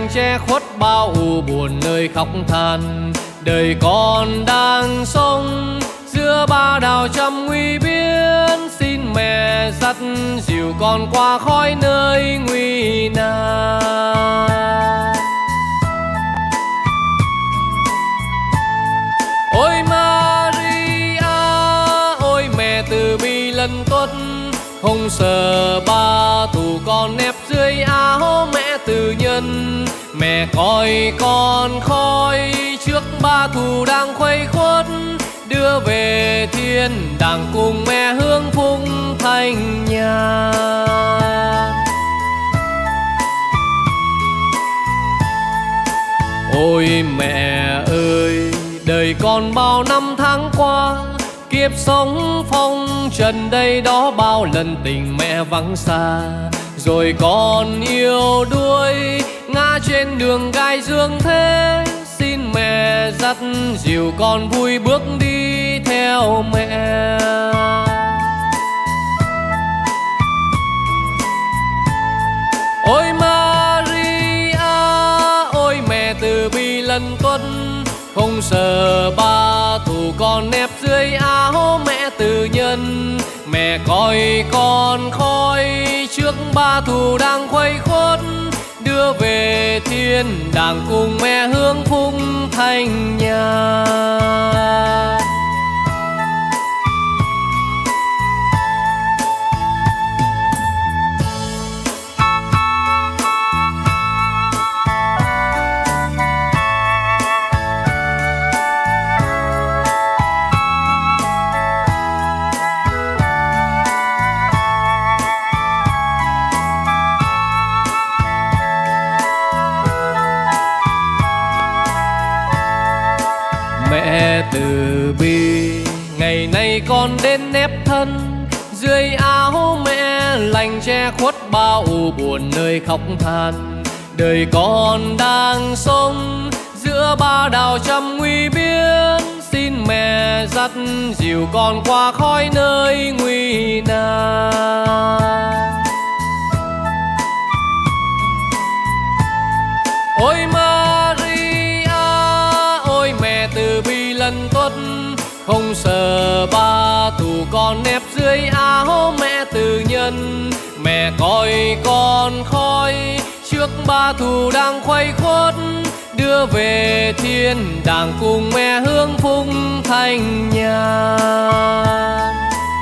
lành che khuất bao u buồn nơi khóc than. Đời con đang sống giữa ba đào trăm nguy biến, xin mẹ dắt dìu con qua khói nơi nguy nan. Ôi Maria, ôi mẹ từ bi lần tuất, không sợ ba tù con nép dưới áo mẹ từ nhân. Mẹ coi con khói trước ba tù đang khuây khuất, đưa về thiên đàng cùng mẹ hương phung thanh nhàn. Ôi mẹ ơi, đời con bao năm tháng qua, kiếp sống phong trần đây đó bao lần tình mẹ vắng xa. Rồi con yêu đuối ngã trên đường gai dương thế, xin mẹ dắt dìu con vui bước đi theo mẹ. Ôi Maria, ôi mẹ từ bi lần tuất, không sợ ba tù con nép dưới áo mẹ từ nhân. Mẹ coi con khói trước ba tù đang khuây khuất, đưa về thiên đàng cùng mẹ hương phung thanh nhàn. Mẹ từ bi, ngày nay con đến nép thân dưới áo mẹ lành che khuất bao u buồn nơi khóc than. Đời con đang sống giữa ba đào trăm nguy biến, xin mẹ dắt dìu con qua khói nơi nguy nan. Ôi Maria, ôi mẹ từ bi lần tuất, không sợ ba tù con nép dưới áo mẹ từ nhân. Mẹ coi con khói trước ba tù đang khuây khuất, đưa về thiên đàng cùng mẹ hương phung thanh nhàn.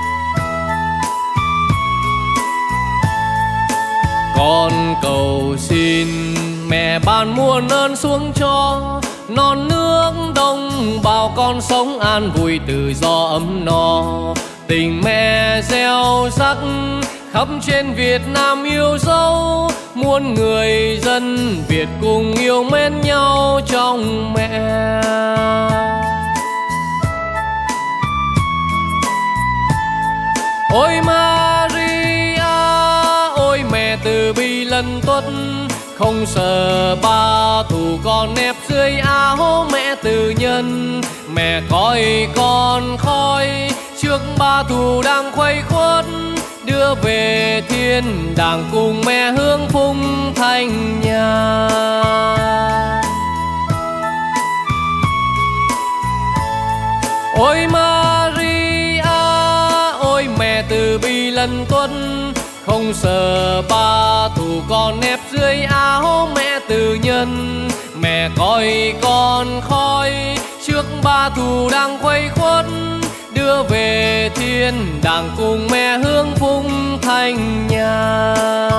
Con cầu xin mẹ ban muôn ơn xuống cho, non nước đông bao con sống an vui tự do ấm no. Tình mẹ gieo rắc khắp trên Việt Nam yêu dấu, muôn người dân Việt cùng yêu mến nhau trong mẹ. Ôi Maria, ôi mẹ từ bi lần tuất, không sợ ba tù con nép dưới áo mẹ từ nhân. Mẹ coi con khói trước ba tù đang khuây khuất, đưa về thiên đàng cùng mẹ hương phung thanh nhàn. Ôi Maria, ôi mẹ từ bi lần tuất, không sợ ba tù con nép dưới áo mẹ từ nhân. Mẹ coi con khói trước ba tù đang khuây khuất, đưa về thiên đàng cùng mẹ hương phung thanh nhàn.